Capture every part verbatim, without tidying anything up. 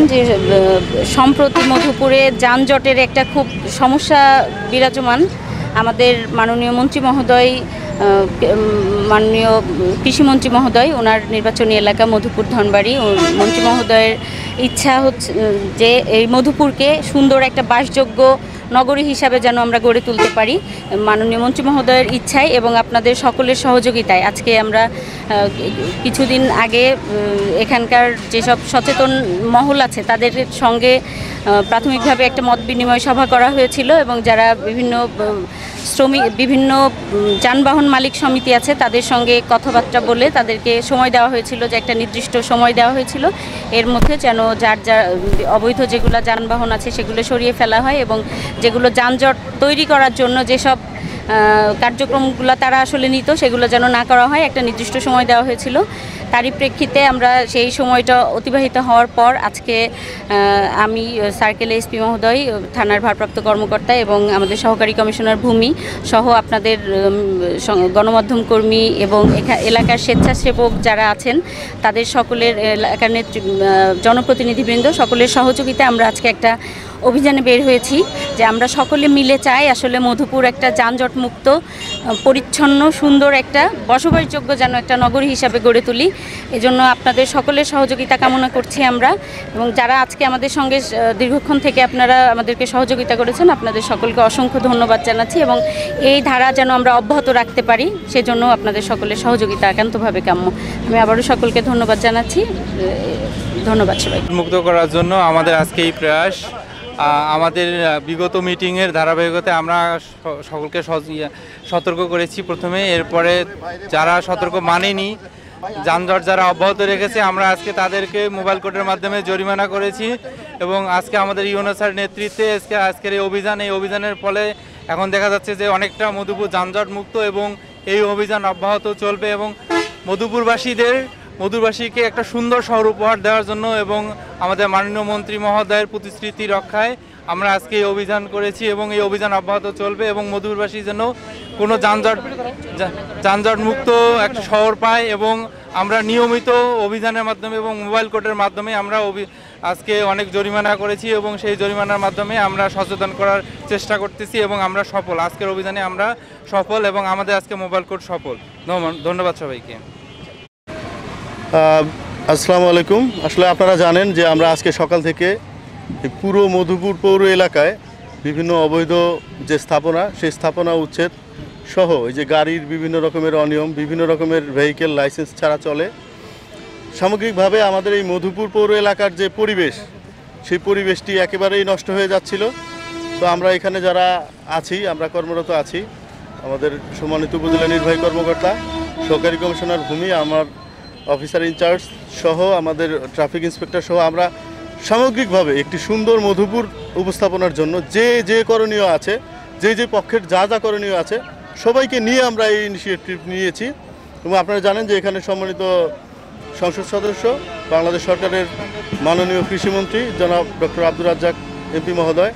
যে সম্প্রতি মধুপুরে যানজটের একটা খুব সমস্যা বিরাজমান। আমাদের মাননীয় মন্ত্রী মহোদয়, মাননীয় কৃষিমন্ত্রী মহোদয়, ওনার নির্বাচনী এলাকা মধুপুর ধনবাড়ি, মন্ত্রী মহোদয়ের ইচ্ছা হচ্ছে যে এই মধুপুরকে সুন্দর একটা বাসযোগ্য নগরী হিসাবে যেন আমরা গড়ে তুলতে পারি। মাননীয় মন্ত্রী মহোদয়ের ইচ্ছায় এবং আপনাদের সকলের সহযোগিতায় আজকে আমরা কিছুদিন আগে এখানকার যেসব সচেতন মহল আছে তাদের সঙ্গে প্রাথমিকভাবে একটা মত বিনিময় সভা করা হয়েছিল এবং যারা বিভিন্ন শ্রমিক বিভিন্ন যানবাহন মালিক সমিতি আছে তাদের সঙ্গে কথাবার্তা বলে তাদেরকে সময় দেওয়া হয়েছিল, যে একটা নির্দিষ্ট সময় দেওয়া হয়েছিল এর মধ্যে যেন যার যা অবৈধ যেগুলো যানবাহন আছে সেগুলো সরিয়ে ফেলা হয় এবং যেগুলো যানজট তৈরি করার জন্য যেসব কার্যক্রমগুলো তারা আসলে নিত সেগুলো যেন না করা হয়, একটা নির্দিষ্ট সময় দেওয়া হয়েছিল। তারই প্রেক্ষিতে আমরা সেই সময়টা অতিবাহিত হওয়ার পর আজকে আমি সার্কেল এসপি মহোদয়, থানার ভারপ্রাপ্ত কর্মকর্তা এবং আমাদের সহকারী কমিশনার ভূমি সহ আপনাদের গণমাধ্যম কর্মী এবং এলাকার স্বেচ্ছাসেবক যারা আছেন তাদের সকলের এলাকার নেতৃ জনপ্রতিনিধিবৃন্দ সকলের সহযোগিতায় আমরা আজকে একটা অভিযানে বের হয়েছি যে আমরা সকলে মিলে চাই আসলে মধুপুর একটা যানজট মুক্ত, পরিচ্ছন্ন, সুন্দর একটা বসবাসযোগ্য যেন একটা নগরী হিসাবে গড়ে তুলি। এজন্য আপনাদের সকলের সহযোগিতা কামনা করছি আমরা, এবং যারা আজকে আমাদের সঙ্গে দীর্ঘক্ষণ থেকে আপনারা আমাদেরকে সহযোগিতা করেছেন আপনাদের সকলকে অসংখ্য ধন্যবাদ জানাচ্ছি এবং এই ধারা যেন আমরা অব্যাহত রাখতে পারি সেজন্য আপনাদের সকলের সহযোগিতা একান্তভাবে কাম্য। আমি আবারও সকলকে ধন্যবাদ জানাচ্ছি। ধন্যবাদ সবাই। মুক্ত করার জন্য আমাদের আজকে এই প্রয়াস। আমাদের বিগত মিটিংয়ের ধারাবাহিকতায় আমরা সকলকে সতর্ক করেছি প্রথমে, এরপরে যারা সতর্ক মানেনি, যানজট যারা অব্যাহত রেখেছে আমরা আজকে তাদেরকে মোবাইল কোর্টের মাধ্যমে জরিমানা করেছি এবং আজকে আমাদের ইউনো স্যার নেতৃত্বে আজকে আজকের এই অভিযান এই অভিযানের ফলে এখন দেখা যাচ্ছে যে অনেকটা মধুপুর যানজট মুক্ত এবং এই অভিযান অব্যাহত চলবে এবং মধুপুরবাসীদের মধুরবাসীকে একটা সুন্দর শহর উপহার দেওয়ার জন্য এবং আমাদের মাননীয় মন্ত্রী মহোদয়ের প্রতিশ্রুতি রক্ষায় আমরা আজকে এই অভিযান করেছি এবং এই অভিযান অব্যাহত চলবে এবং মধুরবাসীর জন্য কোনো যানজট যানজট মুক্ত একটা শহর পায় এবং আমরা নিয়মিত অভিযানের মাধ্যমে এবং মোবাইল কোর্টের মাধ্যমে আমরা আজকে অনেক জরিমানা করেছি এবং সেই জরিমানার মাধ্যমে আমরা সচেতন করার চেষ্টা করতেছি এবং আমরা সফল। আজকের অভিযানে আমরা সফল এবং আমাদের আজকে মোবাইল কোর্ট সফল। ধন্যবাদ সবাইকে। আসসালামু আলাইকুম। আসলে আপনারা জানেন যে আমরা আজকে সকাল থেকে পুরো মধুপুর পৌর এলাকায় বিভিন্ন অবৈধ যে স্থাপনা সেই স্থাপনা উচ্ছেদ সহ এই যে গাড়ির বিভিন্ন রকমের অনিয়ম, বিভিন্ন রকমের ভেহিকেল লাইসেন্স ছাড়া চলে, সামগ্রিকভাবে আমাদের এই মধুপুর পৌর এলাকার যে পরিবেশ সেই পরিবেশটি একেবারেই নষ্ট হয়ে যাচ্ছিল। তো আমরা এখানে যারা আছি, আমরা কর্মরত আছি, আমাদের সম্মানিত উপজেলা নির্বাহী কর্মকর্তা, সহকারী কমিশনার ভূমি, আমার অফিসার ইনচার্জ সহ আমাদের ট্রাফিক ইন্সপেক্টর সহ আমরা সামগ্রিকভাবে একটি সুন্দর মধুপুর উপস্থাপনার জন্য যে যে করণীয় আছে, যে যে পক্ষের যা যা করণীয় আছে সবাইকে নিয়ে আমরা এই ইনিশিয়েটিভ নিয়েছি। এবং আপনারা জানেন যে এখানে সম্মানিত সংসদ সদস্য, বাংলাদেশ সরকারের মাননীয় কৃষিমন্ত্রী জনাব ডক্টর আব্দুর রাজ্জাক এমপি মহোদয়,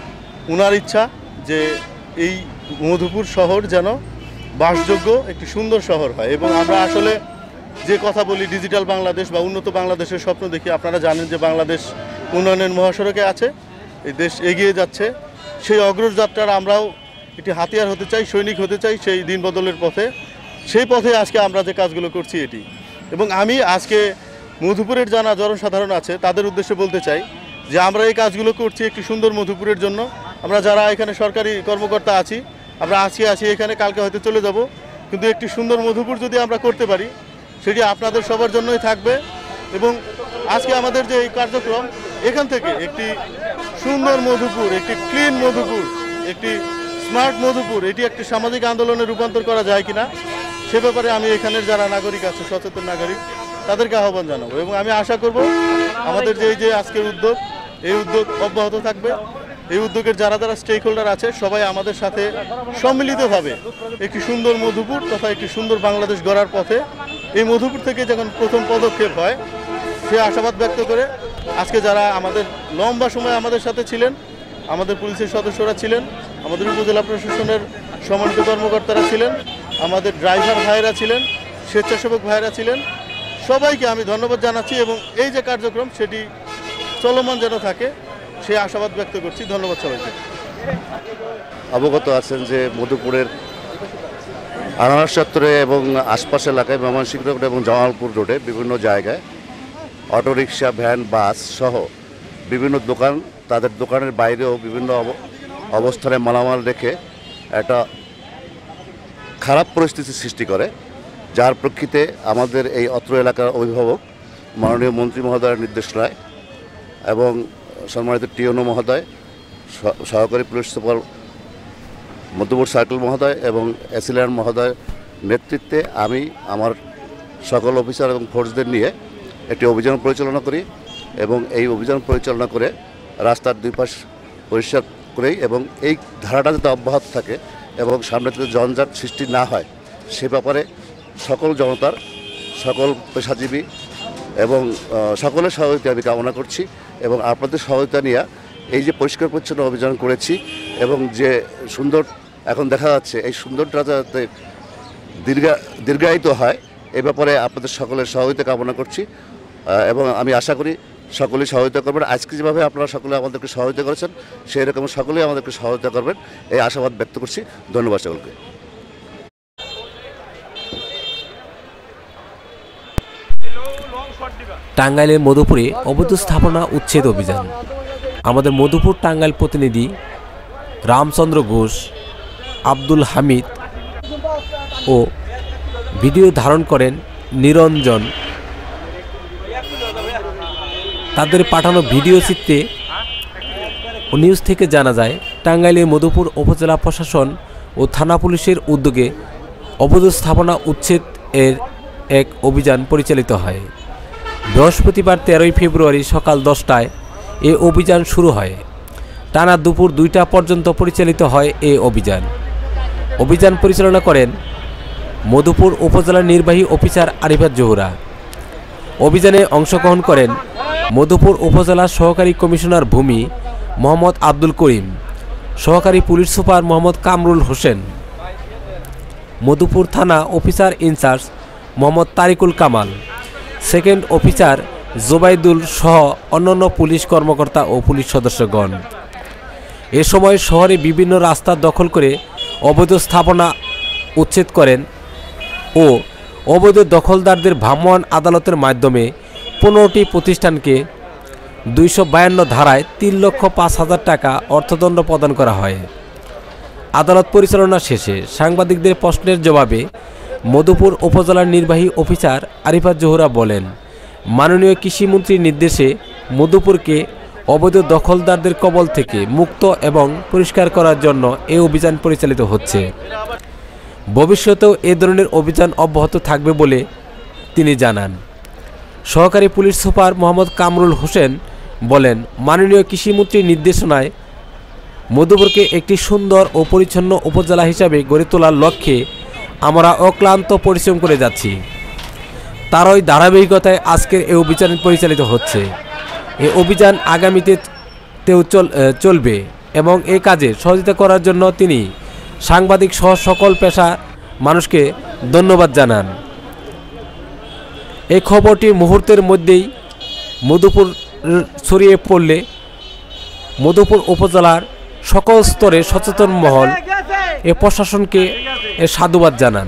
ওনার ইচ্ছা যে এই মধুপুর শহর যেন বাসযোগ্য একটি সুন্দর শহর হয় এবং আমরা আসলে যে কথা বলি ডিজিটাল বাংলাদেশ বা উন্নত বাংলাদেশের স্বপ্ন দেখি। আপনারা জানেন যে বাংলাদেশ উন্নয়নের মহাসড়কে আছে, এই দেশ এগিয়ে যাচ্ছে, সেই অগ্রযাত্রার আমরাও একটি হাতিয়ার হতে চাই, সৈনিক হতে চাই সেই দিন বদলের পথে। সেই পথে আজকে আমরা যে কাজগুলো করছি এটি, এবং আমি আজকে মধুপুরের যারা জনসাধারণ আছে তাদের উদ্দেশ্যে বলতে চাই যে আমরা এই কাজগুলো করছি একটি সুন্দর মধুপুরের জন্য। আমরা যারা এখানে সরকারি কর্মকর্তা আছি, আমরা আজকে আছি এখানে, কালকে হয়তো চলে যাব, কিন্তু একটি সুন্দর মধুপুর যদি আমরা করতে পারি সেটি আপনাদের সবার জন্যই থাকবে। এবং আজকে আমাদের যে এই কার্যক্রম, এখান থেকে একটি সুন্দর মধুপুর, একটি ক্লিন মধুপুর, একটি স্মার্ট মধুপুর, এটি একটি সামাজিক আন্দোলনে রূপান্তর করা যায় কিনা সে ব্যাপারে আমি এখানের যারা নাগরিক আছে, সচেতন নাগরিক, তাদেরকে আহ্বান জানাবো এবং আমি আশা করব আমাদের যে এই যে আজকের উদ্যোগ, এই উদ্যোগ অব্যাহত থাকবে। এই উদ্যোগের যারা যারা স্টেক হোল্ডার আছে সবাই আমাদের সাথে সম্মিলিতভাবে একটি সুন্দর মধুপুর তথা একটি সুন্দর বাংলাদেশ গড়ার পথে এই মধুপুর থেকে যখন প্রথম পদক্ষেপ হয় সে আশাবাদ ব্যক্ত করে আজকে যারা আমাদের লম্বা সময় আমাদের সাথে ছিলেন, আমাদের পুলিশের সদস্যরা ছিলেন, আমাদের উপজেলা প্রশাসনের সম্মানিত কর্মকর্তারা ছিলেন, আমাদের ড্রাইভার ভাইয়েরা ছিলেন, স্বেচ্ছাসেবক ভাইয়েরা ছিলেন, সবাইকে আমি ধন্যবাদ জানাচ্ছি এবং এই যে কার্যক্রম সেটি চলমান যেন থাকে সেই আশাবাদ ব্যক্ত করছি। ধন্যবাদ সবাইকে। অবগত আছেন যে মধুপুরের আনারস চত্বরে এবং আশপাশ এলাকায় ময়মনসিংহ রোড এবং জামালপুর রোডে বিভিন্ন জায়গায় অটোরিকশা, ভ্যান, বাস সহ বিভিন্ন দোকান তাদের দোকানের বাইরেও বিভিন্ন অবস্থানে মালামাল রেখে একটা খারাপ পরিস্থিতি সৃষ্টি করে, যার প্রেক্ষিতে আমাদের এই অত্র এলাকার অভিভাবক মাননীয় মন্ত্রী মহোদয়ের নির্দেশনায় এবং সম্মানিত টিওনো মহোদয়, সহকারী পুলিশ সুপার মধুপুর সার্কেল মহোদয় এবং এসিলিয়ান মহোদয়ের নেতৃত্বে আমি আমার সকল অফিসার এবং ফোর্সদের নিয়ে একটি অভিযান পরিচালনা করি এবং এই অভিযান পরিচালনা করে রাস্তার দুই পাশ পরিষ্কার করেই এবং এই ধারাটা যাতে অব্যাহত থাকে এবং সামনে থেকে জঞ্জাট সৃষ্টি না হয় সে ব্যাপারে সকল জনতার, সকল পেশাজীবী এবং সকলের সহযোগিতা আমি কামনা করছি এবং আপনাদের সহযোগিতা নিয়ে এই যে পরিষ্কার পরিচ্ছন্ন অভিযান করেছি এবং যে সুন্দর এখন দেখা যাচ্ছে এই সুন্দরটা যাতে দীর্ঘা দীর্ঘায়িত হয় এ ব্যাপারে আপনাদের সকলের সহযোগিতা কামনা করছি এবং আমি আশা করি সকলেই সহযোগিতা করবেন। আজকে যেভাবে আপনারা সকলে আমাদেরকে সহযোগিতা করেছেন সেই রকম সকলেই আমাদেরকে সহযোগিতা করবেন এই আশাবাদ ব্যক্ত করছি। ধন্যবাদ সকলকে। টাঙ্গাইলের মধুপুরে অবৈধ স্থাপনা উচ্ছেদ অভিযান। আমাদের মধুপুর টাঙ্গাইল প্রতিনিধি রামচন্দ্র ঘোষ, আব্দুল হামিদ ও ভিডিও ধারণ করেন নিরঞ্জন। তাদের পাঠানো ভিডিও চিত্রে ও নিউজ থেকে জানা যায় টাঙ্গাইলের মধুপুর উপজেলা প্রশাসন ও থানা পুলিশের উদ্যোগে অবৈধ স্থাপনা উচ্ছেদ এর এক অভিযান পরিচালিত হয়। বৃহস্পতিবার তেরোই ফেব্রুয়ারি সকাল দশটায় এ অভিযান শুরু হয়। টানা দুপুর দুইটা পর্যন্ত পরিচালিত হয় এ অভিযান। অভিযান পরিচালনা করেন মধুপুর উপজেলার নির্বাহী অফিসার আরিফাত জোহরা। অভিযানে অংশগ্রহণ করেন মধুপুর উপজেলার সহকারী কমিশনার ভূমি মোহাম্মদ আব্দুল করিম, সহকারী পুলিশ সুপার মোহাম্মদ কামরুল হোসেন, মধুপুর থানা officer in charge Mohammad Tariqul Kamal, second officer Jobaidul সহ অন্যান্য পুলিশ কর্মকর্তা ও পুলিশ সদস্যগণ। এ সময় শহরে বিভিন্ন রাস্তা দখল করে অবৈধ স্থাপনা উচ্ছেদ করেন ও অবৈধ দখলদারদের ভ্রাম্যমাণ আদালতের মাধ্যমে পনেরোটি প্রতিষ্ঠানকে দুইশো বায়ান্ন ধারায় তিন লক্ষ পাঁচ হাজার টাকা অর্থদণ্ড প্রদান করা হয়। আদালত পরিচালনা শেষে সাংবাদিকদের প্রশ্নের জবাবে মধুপুর উপজেলার নির্বাহী অফিসার আরিফাত জোহরা বলেন, মাননীয় কৃষিমন্ত্রীর নির্দেশে মধুপুরকে অবৈধ দখলদারদের কবল থেকে মুক্ত এবং পরিষ্কার করার জন্য এই অভিযান পরিচালিত হচ্ছে। ভবিষ্যতেও এ ধরনের অভিযান অব্যাহত থাকবে বলে তিনি জানান। সহকারী পুলিশ সুপার মোহাম্মদ কামরুল হোসেন বলেন, মাননীয় কৃষিমন্ত্রীর নির্দেশনায় মধুপুরকে একটি সুন্দর ও পরিচ্ছন্ন উপজেলা হিসাবে গড়ে তোলার লক্ষ্যে আমরা অক্লান্ত পরিশ্রম করে যাচ্ছি। তারই ধারাবাহিকতায় আজকের এই অভিযান পরিচালিত হচ্ছে। এই অভিযান আগামীতে তেও চলবে এবং এ কাজে সহযোগিতা করার জন্য তিনি সাংবাদিক সহ সকল পেশা মানুষকে ধন্যবাদ জানান। এই খবরটি মুহূর্তের মধ্যেই মধুপুর ছড়িয়ে পড়লে মধুপুর উপজেলার সকল স্তরে সচেতন মহল এ প্রশাসনকে এ সাধুবাদ জানান।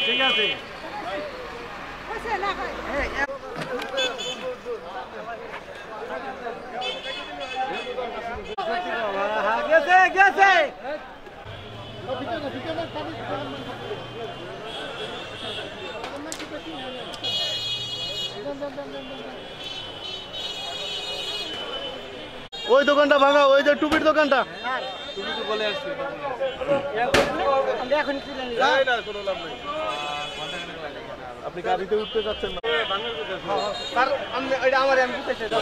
ঠিক আছে গেছে গেছে ওই দোকানটা ভাঙা, ওই যে টুপির দোকানটা। আপনি গাড়িতে উঠতে যাচ্ছেন না? আমার আমি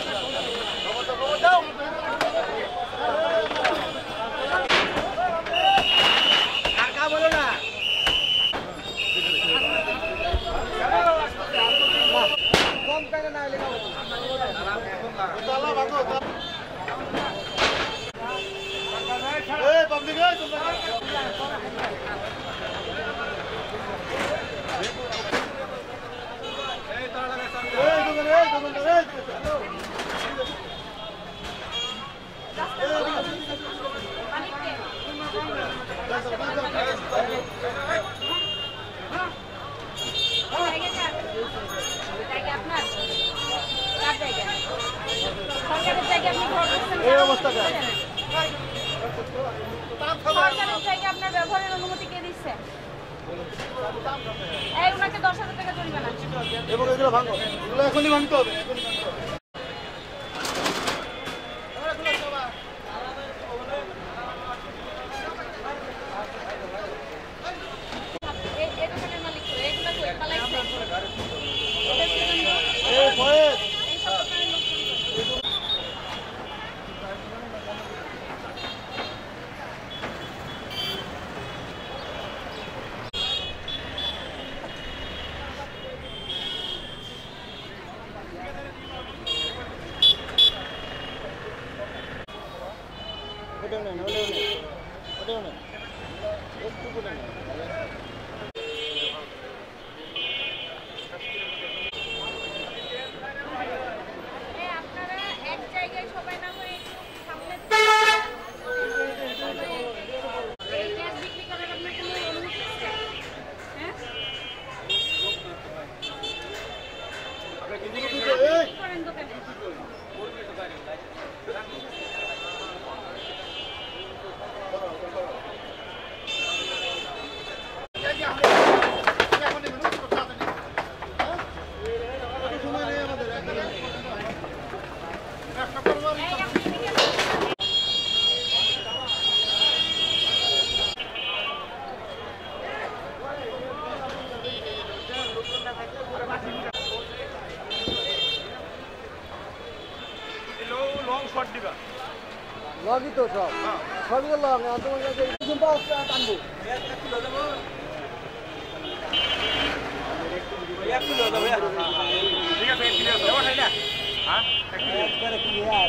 বলো না কম কেন না এই অবস্থাটা আপনার ব্যবহারের অনুমতি কে দিচ্ছে? এই ওনাকে দশ হাজার টাকা জরিমানা। এবং এগুলো ভাঙো, এগুলো এখনই ভাঙতে হবে, এখনই ভাঙতে হবে। লগই তো সব সবই তো লগ তোমার কাছে টানবো এক কিলো যাবে ঠিক আছে এক কিলো যাবে না হ্যাঁ এক কিলো একবারে ক্লিয়ার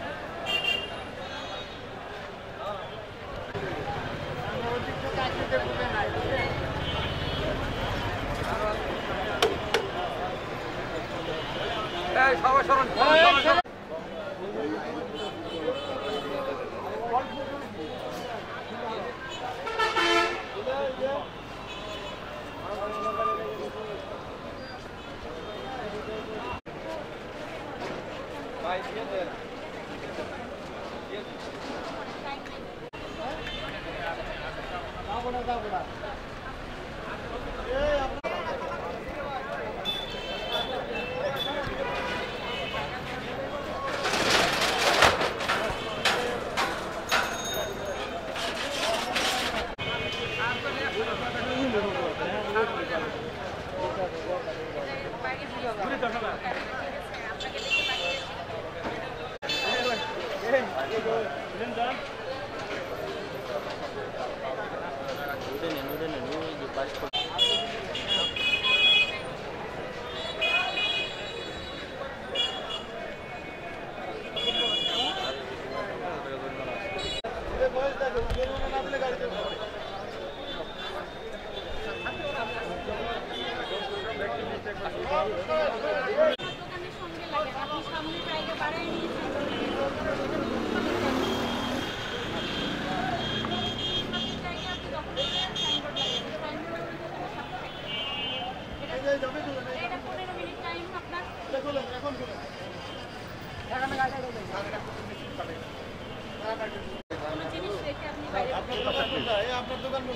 এই সবাই সরণ সরণ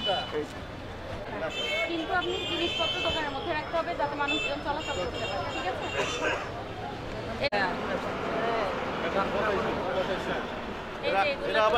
কিন্তু আপনি জিনিসপত্র দোকানের মধ্যে রাখতে হবে যাতে মানুষজন চলাচল করতে পারে, ঠিক আছে? এই যে এগুলো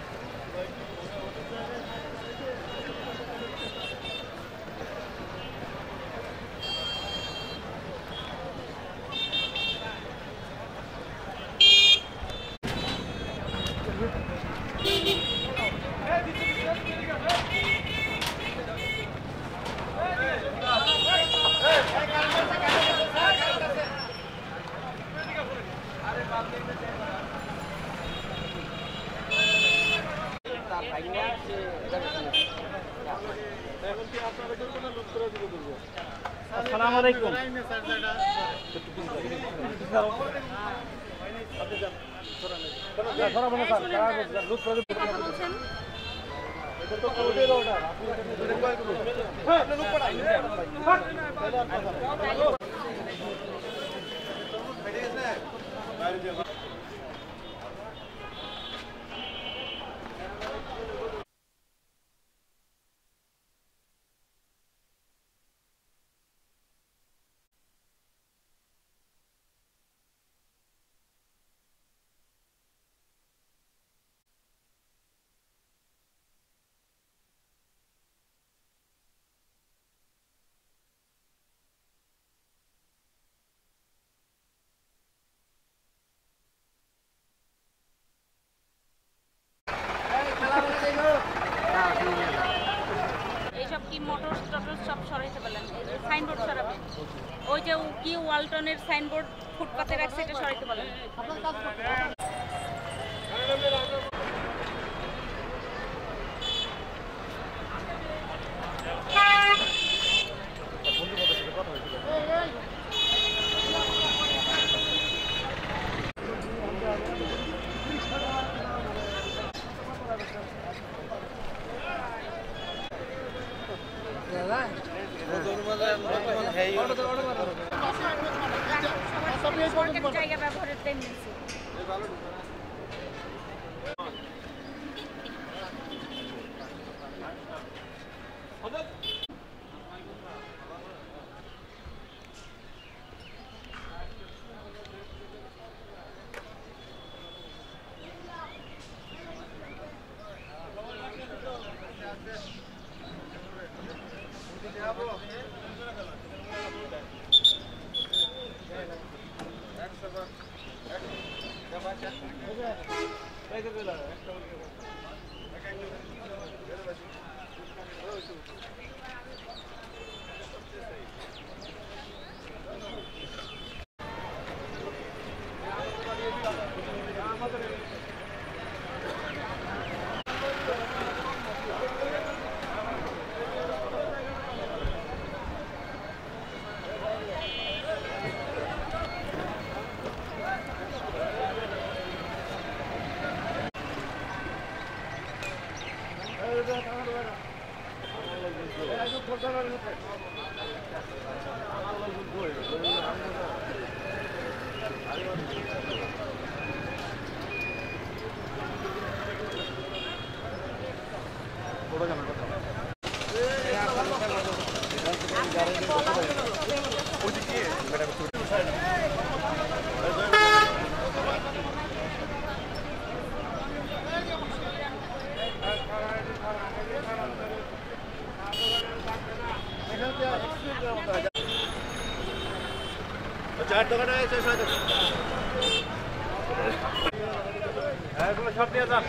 আসসালামু আলাইকুম। এইসব কি মোটর টটর সব সরাইতে পারলেন, সাইনবোর্ড সরাবেন, ওই যে কি ওয়ালটনের সাইনবোর্ড ফুটপাতে রাখছে এটা সরাইতে পারলেন। সরকারি জায়গা ব্যবহারের টেন্ডেন্সি। চার টাকাটা শেষ হয়ে যাবে। হ্যাঁ, এগুলো সব দিয়ে যান।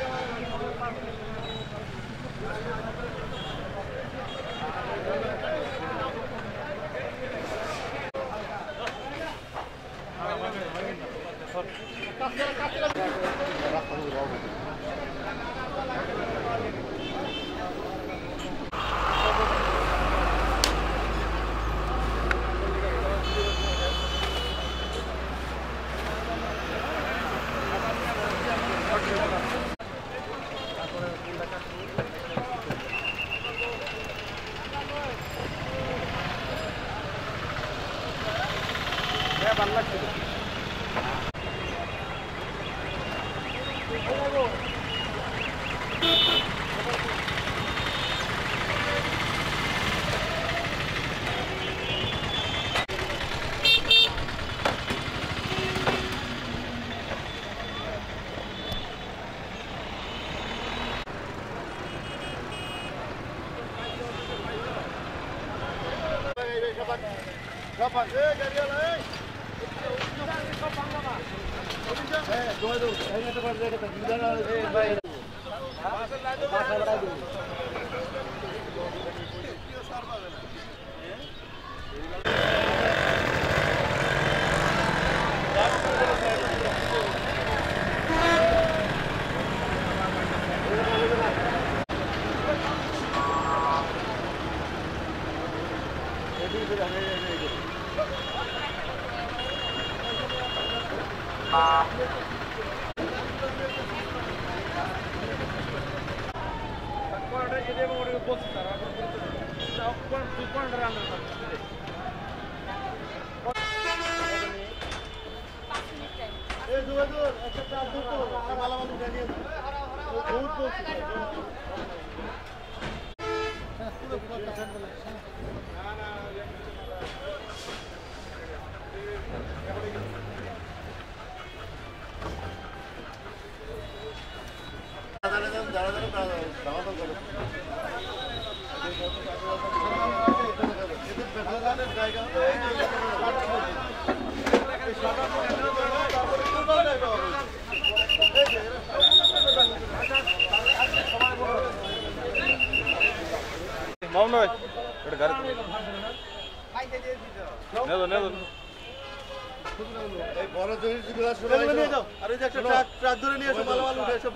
ট্রাক ধরে নিয়ে এসো মালামাল উঠে এসব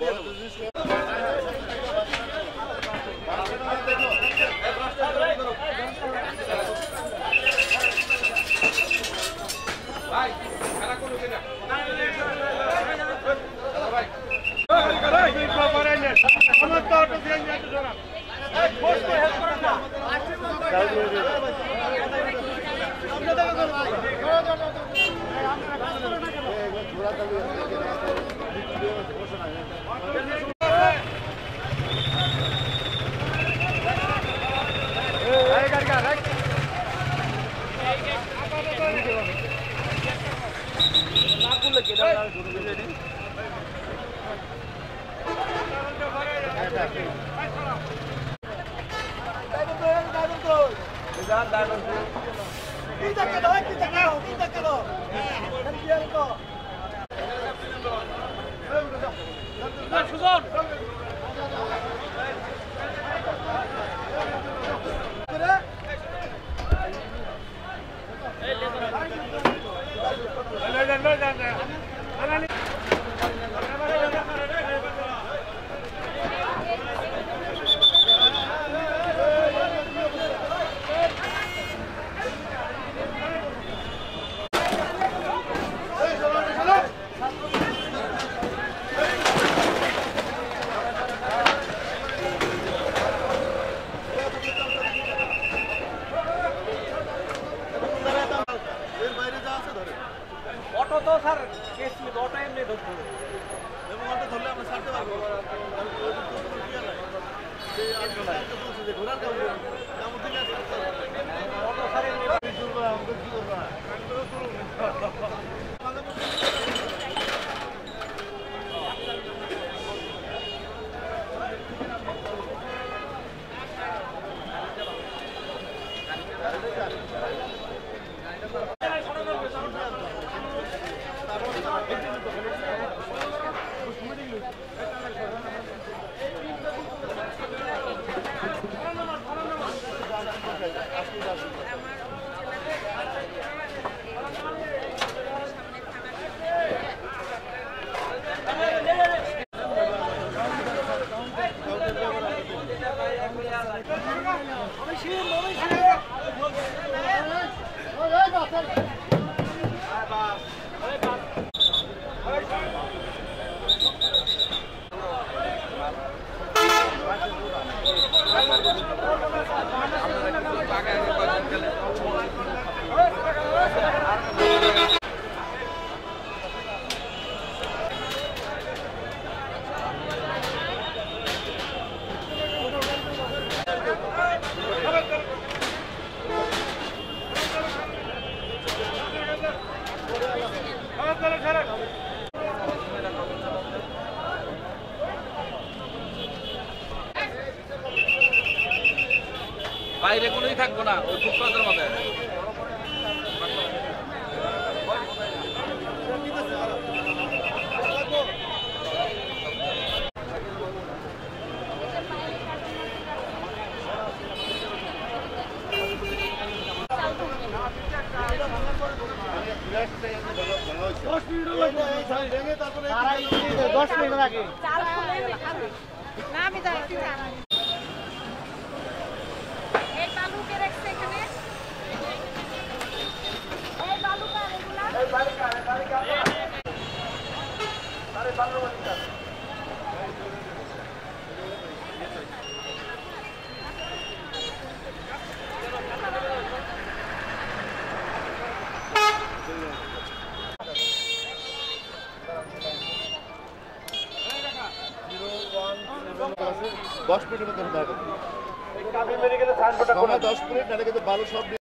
ভাই খেলা কোন কিনা ভাই আমার তো অটো দিয়ে নিয়ে আসো না এই ফোর্স করে হেল্প করো না আমরা দেখো ঘোড়া চালিয়ে এই গাড়ি গাড়ি না করলে কি দাও দুটো মিলে দিন সুজন অটো তো স্যার কেস ছিল অটো এমনি ধরতে হবে এবং অটো ধরলে আমরা ছাড়তে পারবো ঘোরার কামড় থেকে অটো স্যার এমনি আমাদের কি করবো না বাইরে কোনোই থাকবো না ওই ফুটপাতের মধ্যে দশ মিনিট আগে না আমি যাচ্ছি না এই বালু কে রাখছে এখানে এই বালু কার এগুলা এই বালু কার বালু কার আরে বালু বালু কার দশ মিনিটের মধ্যে কাবি মেরে গেলে সাইনবোর্ডটা দশ মিনিট নাহলে কিন্তু বালু সব